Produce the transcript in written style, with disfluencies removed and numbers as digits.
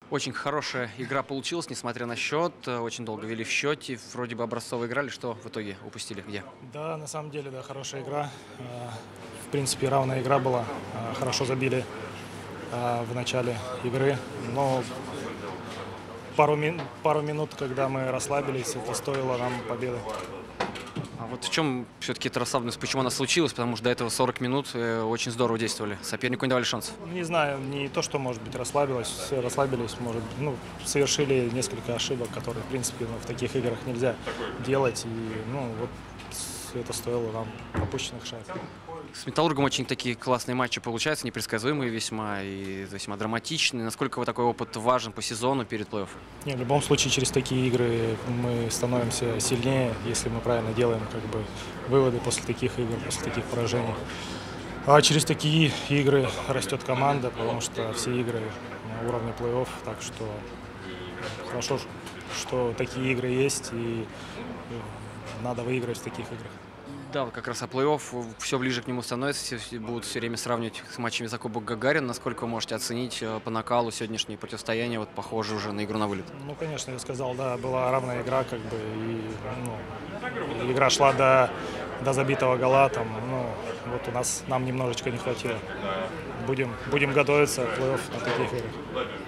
Очень хорошая игра получилась, несмотря на счет. Очень долго вели в счете. Вроде бы образцово играли. Что в итоге упустили? Где? Да, на самом деле, да, хорошая игра. В принципе, равная игра была. Хорошо забили в начале игры. Но пару минут, когда мы расслабились, это стоило нам победы. А вот в чем все-таки эта расслабленность? Почему она случилась? Потому что до этого 40 минут очень здорово действовали. Сопернику не давали шансов. Не знаю, не то, что, может быть, расслабились, может, ну, совершили несколько ошибок, которые, в принципе, в таких играх нельзя делать. И, ну, вот это стоило нам пропущенных шансов. С «Металлургом» очень такие классные матчи получаются, непредсказуемые весьма и весьма драматичные. Насколько вот такой опыт важен по сезону перед плей-офф? Не, в любом случае, через такие игры мы становимся сильнее, если мы правильно делаем как бы выводы после таких игр, после таких поражений. А через такие игры растет команда, потому что все игры на уровне плей-офф, так что хорошо, что такие игры есть, и надо выигрывать в таких играх. Да, вот как раз о плей-офф все ближе к нему становится, все будут все время сравнивать с матчами за Кубок Гагарина. Насколько вы можете оценить по накалу сегодняшнее противостояние, вот похоже уже на игру на вылет? Ну, конечно, я сказал, да, была равная игра, как бы, и ну, игра шла до забитого гола, там, ну, вот нам немножечко не хватило. Будем готовиться к плей-офф на таких играх.